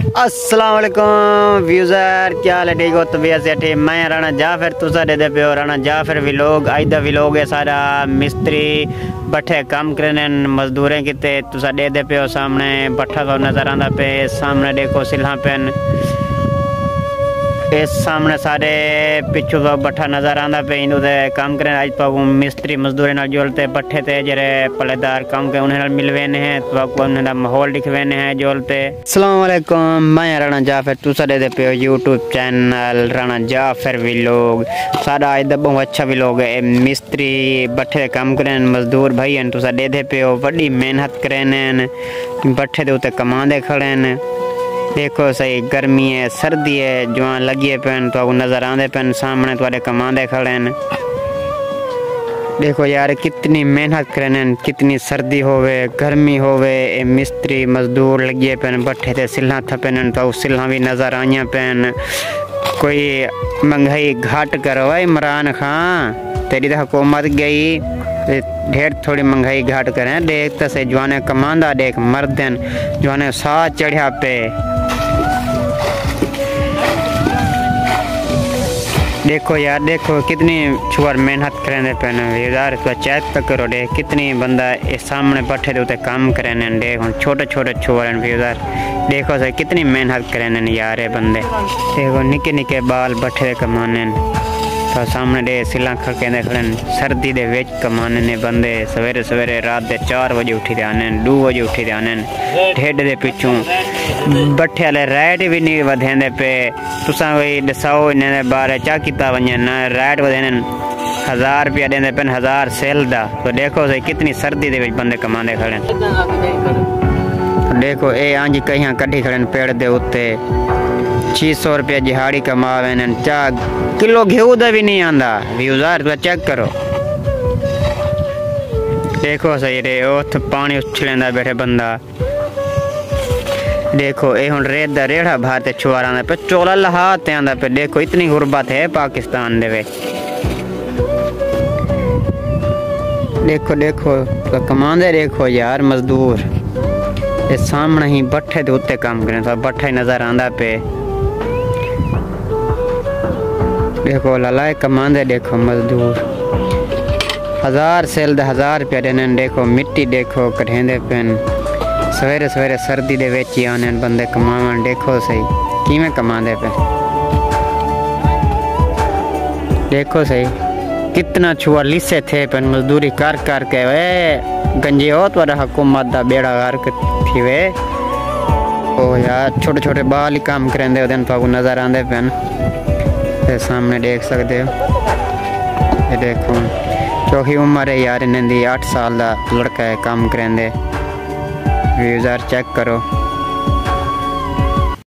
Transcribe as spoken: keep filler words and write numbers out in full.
अस्सलाम वालेकुम व्यूज़र, क्या हाल है? ठीक हो? तबीयत से ठीक? मैं राणा जाफर, तुसा दे दे पे हो राणा जाफर व्लॉग। अज दा व्लॉग है सारा मिस्त्री बठे काम करने मजदूरें किते तुसा दे दे पे हो। सामने बठा तो नज़र आंदा पे, सामने देखो सिल्हा पेन, इस सामने सारे पिछू तो बठा नज़र आंदा पे। इन काम करें अज तो मिस्त्री मजदूर जोलते बठे थे जरे पलेदार काम के उन्हें मिलवे हैं तो उन्हें माहौल दिखवे हैं जोलते। अस्सलाम वालेकुम, मैं राणा जाफर, तुसा दे दे पे हो YouTube channel Rana Jafar vlog. सारा अज बहुत अच्छा व्लॉग है। मिस्त्री बठे काम करें मजदूर भाई हैं, तुसा दे दे पे हो बड़ी मेहनत करें बठे के उत्ते कमांदे खड़े हैं। देखो सही गर्मी है सर्दी है जवान लगी पेन तो नज़र आते पेन, सामने थोड़े कमांदे खड़े हैं। देखो यार कितनी मेहनत करें, कितनी सर्दी होवे गर्मी होवे, ए मिस्त्री मजदूर लगे पेन बठे थे सिल्हा थपेन तो सिल्हा भी नज़र आइया पेन। कोई महंगाई घाट करो भाई इमरान खान, तेरी तो हुकूमत गई ढेर थोड़ी महंगाई घाट करें। देख तो से जवाने कमांदा देख मर्दन जवाने सा चढ़िया पे। देखो यार देखो कितनी छुआर मेहनत करें पेन यार, तो चेक तक करो देख कितनी बंदा इस सामने बैठे थे काम करें। देख छोटे छोटे छुआर यार, देखो सही कितनी मेहनत करें यार ये बंदे। देखो निके निके बाल बैठे कमाने तो सामने दे सिला खड़के खड़े सर्दी दे विच कमाने ने बंदे। सवेरे सवेरे रात दे चार बजे उठी दे आने, दो बजे उठी दे आने ठेड दे पिछू बठे वाले राइड भी नहीं वधेंदे पे। तुसा कोई दसाओ इन्हें बारे चा किता वजन राइड वधेन हजार रुपया देंदे पेन, हजार सेल दा। तो देखो सही कितनी सर्दी दे विच बंदे कमांदे खड़े। देखो ए आंजी कहीं कढ़ी खड़े पेड़ दे उत्ते छह सौ रुपया दिहाड़ी कमावे चा किलो घेऊ दा भी नहीं आंदा। व्यूज़र तो चेक करो। देखो सही रे उठ पानी उछलेंदा बैठे बंदा। देखो ए हुन रेत दा रेड़ा भाते छुआरा पे चोला लहाते आंदा पे। देखो इतनी गुर्बत है पाकिस्तान दे वे। देखो देखो तो कमांदे देखो यार मजदूर ये सामने ही बठे दे उत्ते काम करें तो बठा नजर आंदा पे। देखो ललाए कमांदे देखो मजदूर हजार सेल दे हजार रुपया देने। देखो मिट्टी देखो कढ़ेंदे पेन, सवेरे सवेरे सर्दी दे विच ही आने बंदे कमावन। देखो सही किवें कमांदे पे, देखो सही कितना छुआ लिसे थे पेन मजदूरी कर कर के वे गंजे हो तो हुकूमत दा बेड़ा गर्क थी वे। ओ यार छोटे छोटे बाल ही काम करेंदे ओदन तो नजर आंदे पेन। सामने देख सकते हो ये देखो चौकी उम्र है यार इन्हें दी आठ साल का लड़का है काम करेंदे। व्यूज़र चेक करो।